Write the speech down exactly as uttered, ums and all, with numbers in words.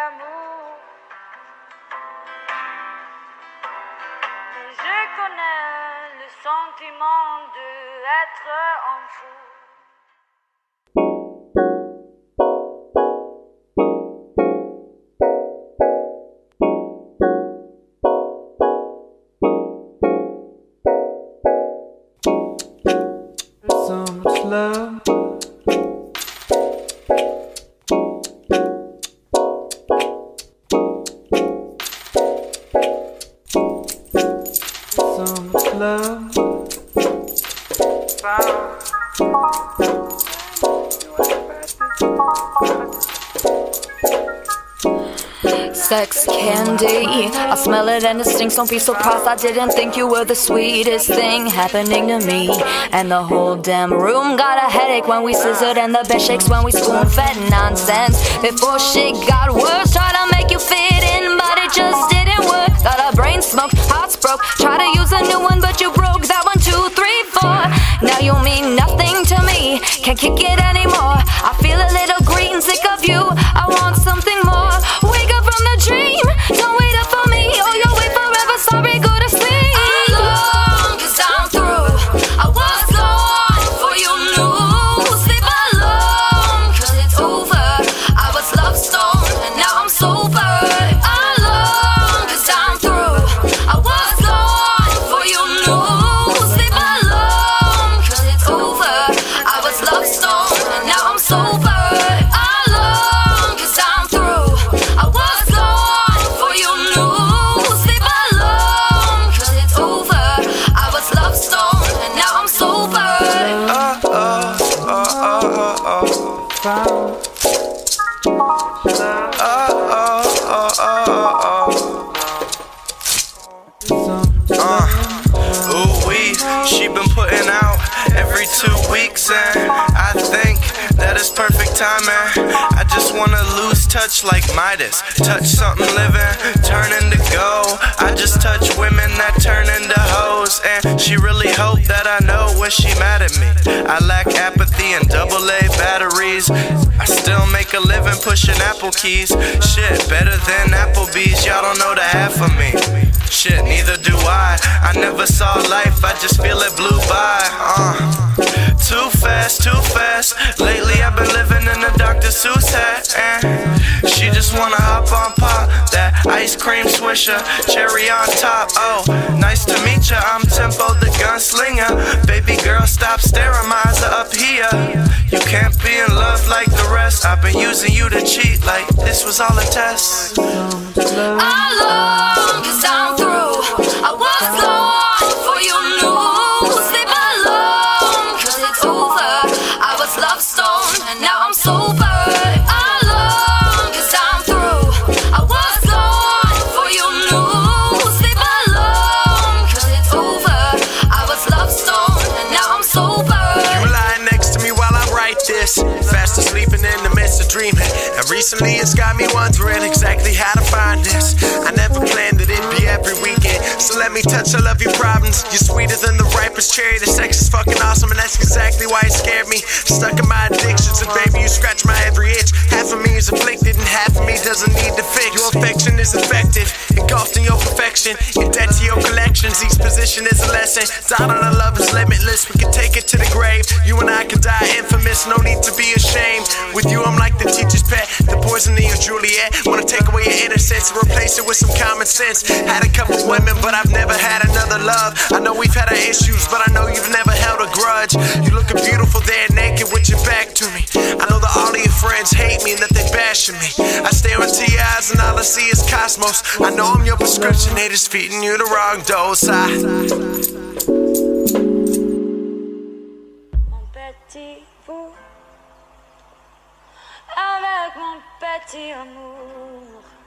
l'amour. Mais je connais le sentiment de être en fou. So much love. So much love. Sex candy, I smell it and it stinks. Don't be surprised, I didn't think you were the sweetest thing happening to me. And the whole damn room got a headache when we scissored, and the bed shakes when we spoon fed nonsense. Before shit got worse, try to make you fit in, but it just didn't work. Got our brain smoked, hearts broke, try to use a new one, but you broke that one, two, three, four. Now you mean nothing to me, can't kick it anymore. I feel a little green, sick of you, I want something more. Wake up from the dream, don't wait up for me, or you'll wait forever, sorry, go to sleep. I'm alone, cause I'm through, I was gone before you knew. Sleep alone, cause it's over, I was love stoned, and now I'm sober. Alone, cause I'm through, I was gone before you knew. Sleep alone, cause it's over, I was love stoned, and now I'm sober. She been putting out every two weeks, and I think that is perfect timing. I just wanna lose touch like Midas, touch something living, turn into gold. I just touch women that turn into hoes, and she really hope that I know when she mad at me. I lack apathy and double A batteries. I still make a living pushing Apple keys. Shit, better than Applebee's, y'all don't know the half of me. Shit, neither do I. I never saw life, I just feel it blew by. Uh, too fast, too fast. Lately I've been living in the Doctor Seuss hat, and she just wanna hop on pop. That ice cream swisher, cherry on top. Oh, nice to meet ya, I'm Tempo the gunslinger. Baby girl, stop staring, my eyes are up here. You can't be in love like the rest. I've been using you to cheat like this was all a test. Alone, cause I'm through, I was gone before you knew. Sleep alone, cause it's over, I was love stoned, and now I'm sober. Alone, cause I'm through, I was gone before you knew. Sleep alone, cause it's over, I was love stoned, and now I'm sober. You lie next to me while I write this, fast asleep and in the midst of dreaming. And recently it's got me wondering exactly how to find this. I never planned that it'd be every weekend, so let me touch all of your problems. You're sweeter than the ripest cherry. The sex is fucking awesome, and that's exactly why it scared me. Stuck in my addictions, and baby, you scratch my every itch. Half of me is afflicted, and half of me doesn't need to fix. Your affection is effective, engulfed in your perfection. In debt to your collections, each position is a lesson. Thought on our love is limitless, we can take it to the grave. You and I can die infamous, no need to be ashamed. With you, I'm like the teacher's pet, the poison in your Juliet. Wanna take away your innocence, replace it with some common sense. Had a couple women, but I've never had another love. I know we've had our issues, but I know you've never held a grudge. You looking beautiful there naked with your back to me. I know that all of your friends hate me and that they bashing me. I stare into your eyes and all I see is cosmos. I know I'm your prescription, they just feeding you the wrong dose. I Mon petit fou, avec mon petit amour.